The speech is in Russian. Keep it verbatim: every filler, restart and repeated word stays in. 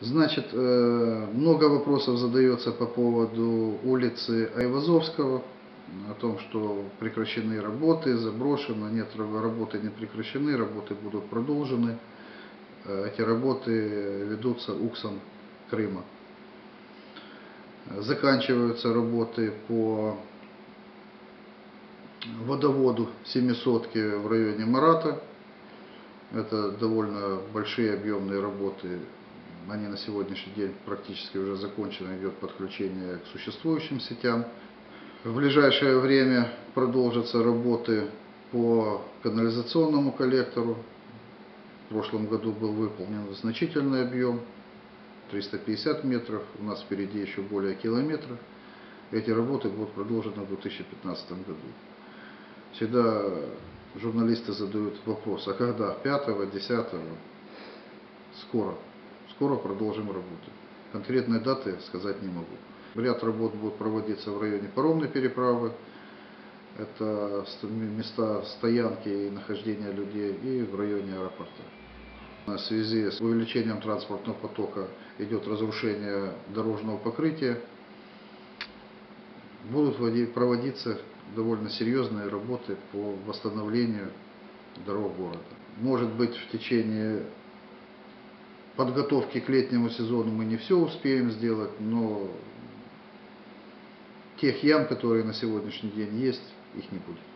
Значит, э, много вопросов задается по поводу улицы Айвазовского, о том, что прекращены работы, заброшено. Нет, работы не прекращены, работы будут продолжены. Эти работы ведутся УКСом Крыма. Заканчиваются работы по водоводу Семисотки в районе Марата. Это довольно большие объемные работы. Они на сегодняшний день практически уже закончены, идет подключение к существующим сетям. В ближайшее время продолжатся работы по канализационному коллектору. В прошлом году был выполнен значительный объем, триста пятьдесят метров, у нас впереди еще более километра. Эти работы будут продолжены в две тысячи пятнадцатом году. Всегда журналисты задают вопрос, а когда? пятого, десятого? Скоро. Скоро продолжим работу. Конкретной даты сказать не могу. Ряд работ будет проводиться в районе паромной переправы. Это места стоянки и нахождения людей, и в районе аэропорта. В связи с увеличением транспортного потока идет разрушение дорожного покрытия. Будут проводиться довольно серьезные работы по восстановлению дорог города. Может быть, в течение подготовки к летнему сезону мы не все успеем сделать, но тех ям, которые на сегодняшний день есть, их не будет.